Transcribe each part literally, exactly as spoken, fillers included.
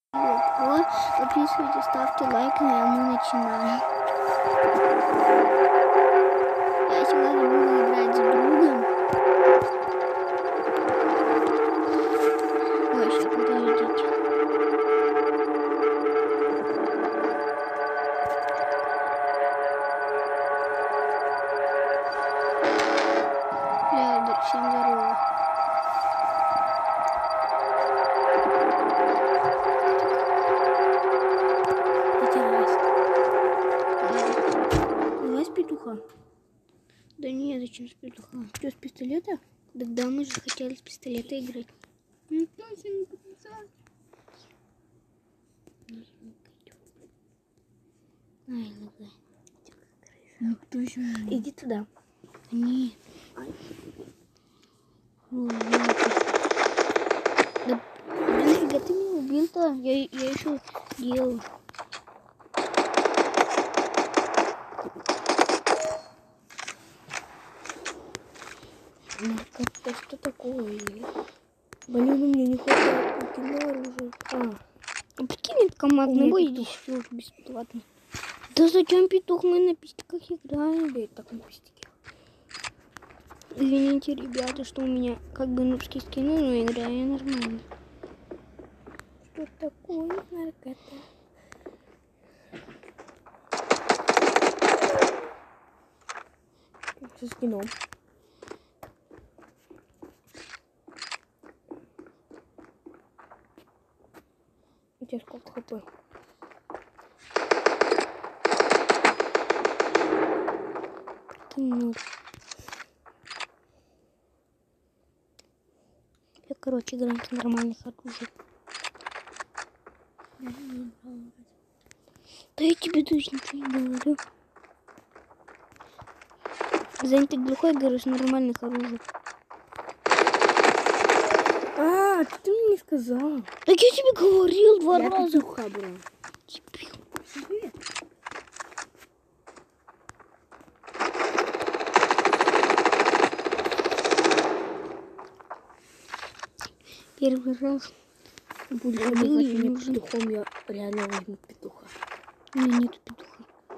Вот, подписывайтесь, ставьте лайк, и мы начинаем. Я сегодня буду играть с другом. Ой, сейчас подождите. Ребят, всем здорово. Да не, зачем с петуха? Что, с пистолета? Да, мы же хотели с пистолета играть. Никто себе не подписал. Ай, лагай. Ну, кто еще? Иди туда. Нет. Ой, да, нафига ты меня убил-то? Я, я еще делал. Это что такое? Блин, у меня не хватает покинула оружие. А, а прикинь, это командный бой еще бесплатно. Да зачем петух? Мы на пистиках играем. Да, так на пистике. Извините, ребята, что у меня как бы нубские скины, но играю я нормально. Что такое наркота? Со скином. У тебя сколько хп? Ноль. Я, короче, играю с нормальных оружий. Да я тебе точно ничего не говорю. Зань, ты глухой, говоришь, нормальных оружий. А, ты мне не сказал. Так я тебе говорил два я раза. Петуха брал. Тебе. Первый раз. Буду убивать меня петухом, я реально возьму петуха. У меня нет петуха.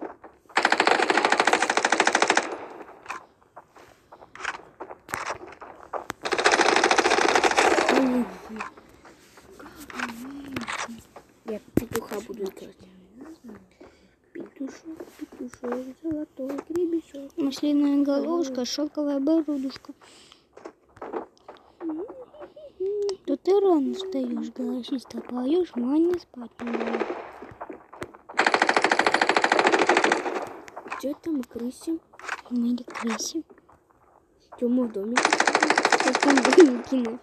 Я петуха буду играть. Петушок, петушок, золотой гребешок. Маслиная головушка, шелковая бородушка. То ты рано встаешь, голосисто поешь, мане спать не дает. Где там крысим? Мы не крысим. Что мы в доме? В каком домике нафиг?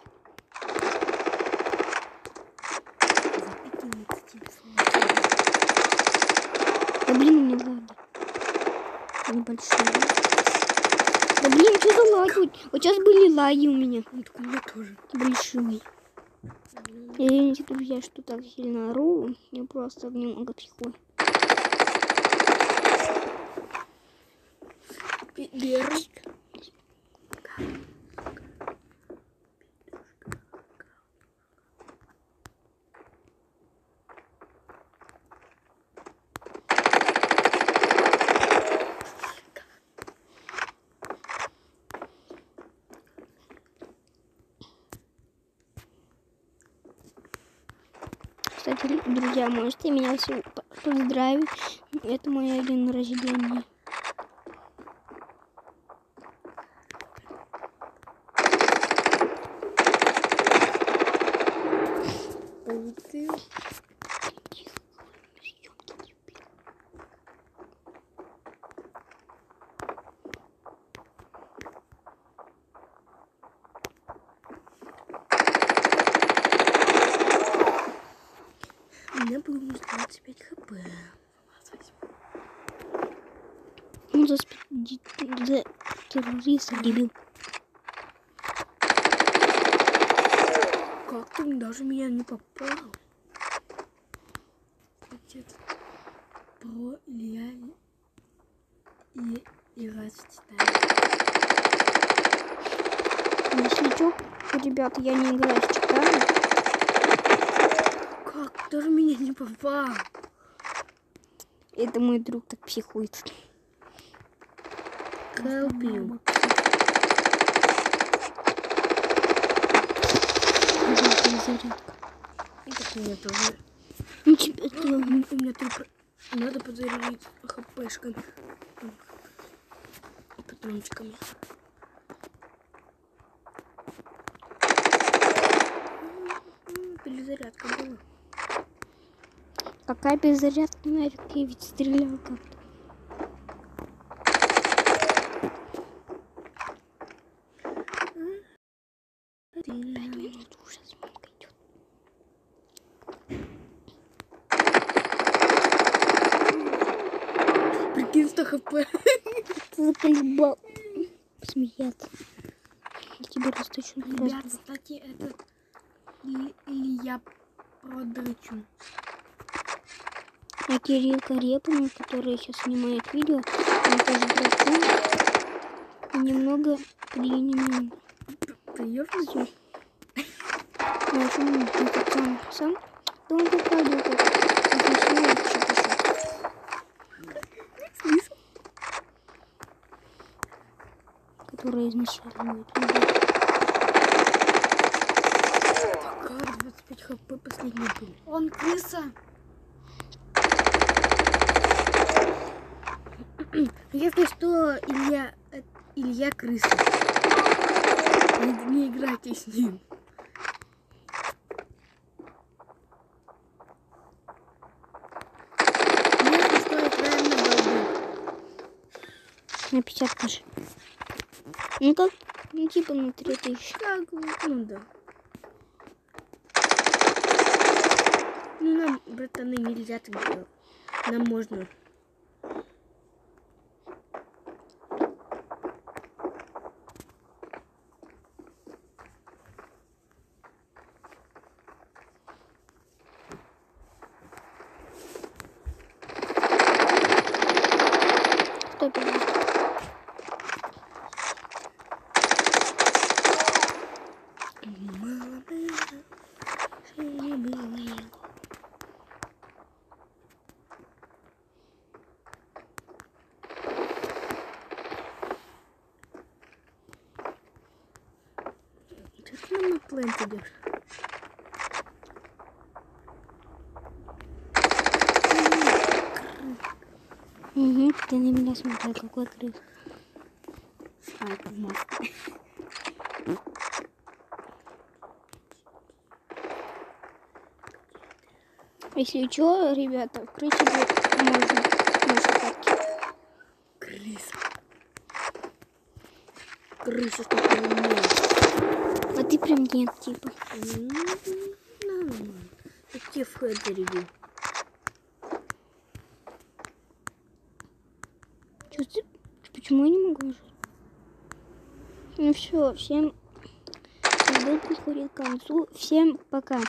Да блин, мне ладно. Небольшие. Да блин, что за лаги? Вот сейчас были лаги у меня. Вот у меня тоже. Большие. Извините, друзья, что так сильно ору. Я просто немного психую. Берешь. Кстати, друзья, можете меня все поздравить. Это мой день рождения. Ты. У меня было двадцать пять хп. Ну, за, за террориста, дебил. Как ты даже меня не попал? Отец, про Илья и играть в Титане. Если что, ребята, я не играю в Титане. Как? Кто же меня не попал? Это мой друг так психует. Help you. Зарядка. И так у меня тоже. Ну тебе У сделаю. меня только надо подзарядить хпшками. И патрончиками. Перезарядка была. Какая перезарядка, нафиг, я ведь стрелял как-то. Пять минут уже звонка идет. Прикинь, сто хп. Ты заколебал смеяться. Я тебе расточу. Ребят, кстати, это или, или я продрачу. А Кирилл Карепин, который сейчас снимает видео, он тоже дракон. И немного принимем. Приёмно? Ну, а что он этот сам, сам? Да он показывал, как объясняет, что-то, который изначально будет видео. Как двадцать пять хп последний был. Он крыса. Если что, Илья, э, Илья крыса. Не, не играйте с ним. Если что, играем на балду. На пятьдесят даже. Ну как? Ну типа на три тысячи. Как? Ну да. Ну нам, братаны, нельзя так делать. Нам можно. Кто первый? Что ты нам на плент идешь? Угу, ты на меня смотри, какой крыс. А, это мост. Если что, ребята, в крысе будет можно наши катки. Крыса. Крыса, что ты умеешь. А ты прям нет, типа. Нормально. Я тебе в хэт зарядил. Чё ты? Почему я не могу нажать? Ну все, всем... Видео подходит к концу. Всем пока.